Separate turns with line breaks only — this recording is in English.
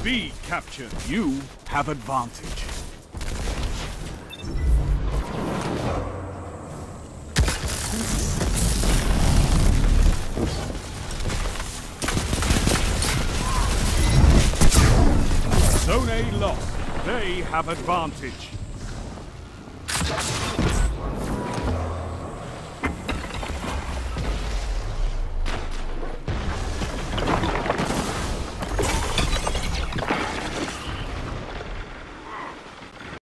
B captured. You have advantage. Zone A lost. They have advantage.